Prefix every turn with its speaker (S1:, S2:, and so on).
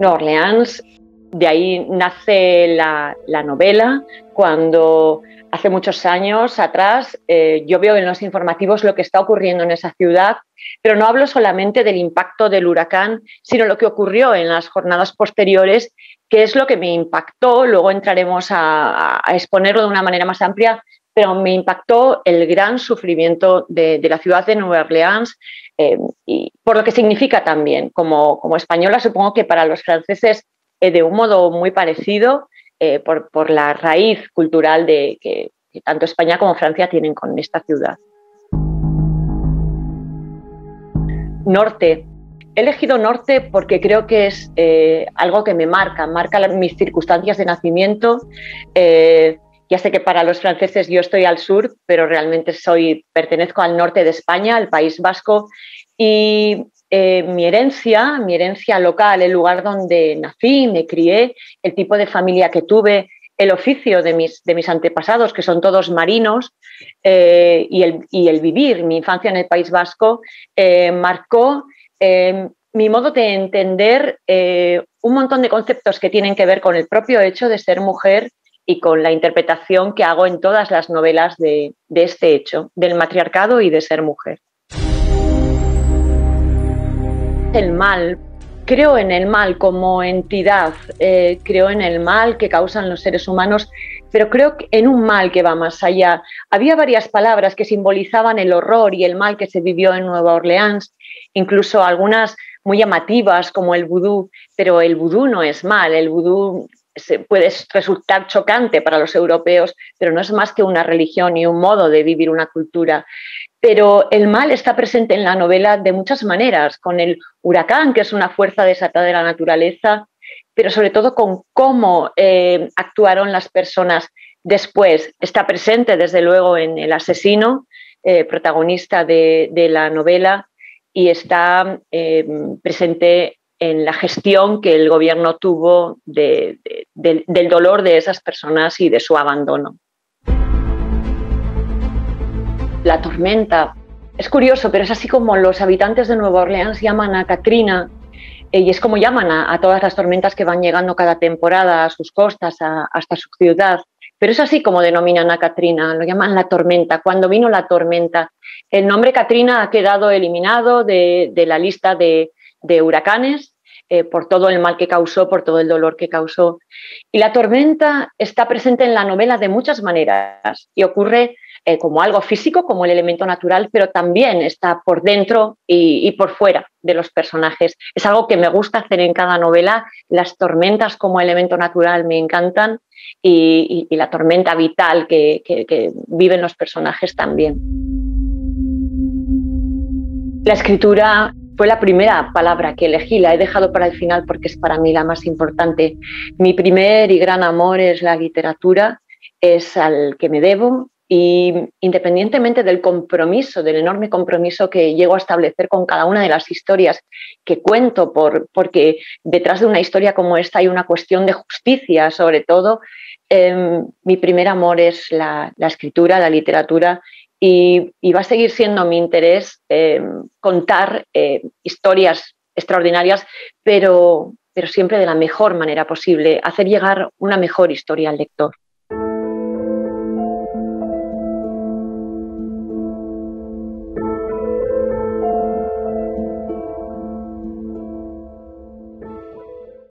S1: Nueva Orleans. De ahí nace la novela, cuando hace muchos años atrás yo veo en los informativos lo que está ocurriendo en esa ciudad, pero no hablo solamente del impacto del huracán, sino lo que ocurrió en las jornadas posteriores, que es lo que me impactó. Luego entraremos a exponerlo de una manera más amplia, pero me impactó el gran sufrimiento de la ciudad de Nueva Orleans, y por lo que significa también. Como española, supongo que para los franceses de un modo muy parecido, por la raíz cultural que tanto España como Francia tienen con esta ciudad. Norte. He elegido Norte porque creo que es algo que me marca mis circunstancias de nacimiento. Ya sé que para los franceses yo estoy al sur, pero realmente pertenezco al norte de España, al País Vasco, y mi herencia local, el lugar donde nací, me crié, el tipo de familia que tuve, el oficio de mis antepasados, que son todos marinos, y el vivir mi infancia en el País Vasco, marcó mi modo de entender un montón de conceptos que tienen que ver con el propio hecho de ser mujer y con la interpretación que hago en todas las novelas de este hecho, del matriarcado y de ser mujer. El mal. Creo en el mal como entidad, creo en el mal que causan los seres humanos, pero creo en un mal que va más allá. Había varias palabras que simbolizaban el horror y el mal que se vivió en Nueva Orleans, incluso algunas muy llamativas como el vudú, pero el vudú no es mal. El vudú puede resultar chocante para los europeos, pero no es más que una religión y un modo de vivir una cultura. Pero el mal está presente en la novela de muchas maneras, con el huracán, que es una fuerza desatada de la naturaleza, pero sobre todo con cómo actuaron las personas después. Está presente, desde luego, en el asesino, protagonista de la novela, y está presente en la gestión que el gobierno tuvo del dolor de esas personas y de su abandono. La tormenta. Es curioso, pero es así como los habitantes de Nueva Orleans llaman a Katrina, y es como llaman a todas las tormentas que van llegando cada temporada a sus costas, hasta su ciudad. Pero es así como denominan a Katrina, lo llaman la tormenta. Cuando vino la tormenta, el nombre Katrina ha quedado eliminado de la lista de huracanes, por todo el mal que causó, por todo el dolor que causó. Y la tormenta está presente en la novela de muchas maneras y ocurre como algo físico, como el elemento natural, pero también está por dentro y por fuera de los personajes. Es algo que me gusta hacer en cada novela. Las tormentas como elemento natural me encantan, y la tormenta vital que viven los personajes también. La escritura fue la primera palabra que elegí, la he dejado para el final porque es para mí la más importante. Mi primer y gran amor es la literatura, es al que me debo, y independientemente del compromiso, del enorme compromiso que llego a establecer con cada una de las historias que cuento, porque detrás de una historia como esta hay una cuestión de justicia, sobre todo, mi primer amor es la escritura, la literatura, y va a seguir siendo mi interés contar historias extraordinarias, pero siempre de la mejor manera posible, hacer llegar una mejor historia al lector.